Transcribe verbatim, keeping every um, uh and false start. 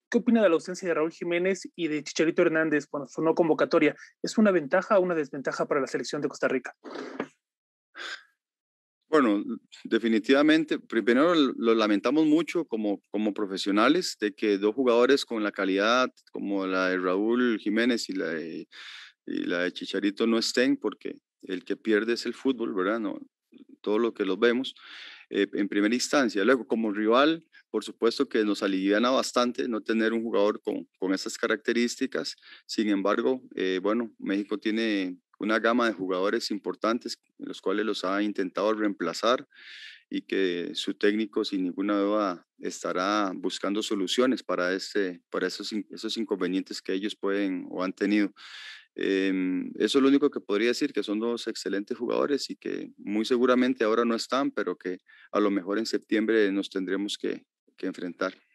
¿Qué opina de la ausencia de Raúl Jiménez y de Chicharito Hernández por su no convocatoria? ¿Es una ventaja o una desventaja para la selección de Costa Rica? Bueno, definitivamente, primero lo lamentamos mucho como, como profesionales de que dos jugadores con la calidad como la de Raúl Jiménez y la de, y la de Chicharito no estén, porque el que pierde es el fútbol, ¿verdad? No, todo lo que los vemos eh, en primera instancia. Luego, como rival, por supuesto que nos aliviana bastante no tener un jugador con, con esas características. Sin embargo, eh, bueno, México tiene una gama de jugadores importantes, los cuales los ha intentado reemplazar y que su técnico sin ninguna duda estará buscando soluciones para, este, para esos, esos inconvenientes que ellos pueden o han tenido. Em, eso es lo único que podría decir, que son dos excelentes jugadores y que muy seguramente ahora no están, pero que a lo mejor en septiembre nos tendremos que, que enfrentar.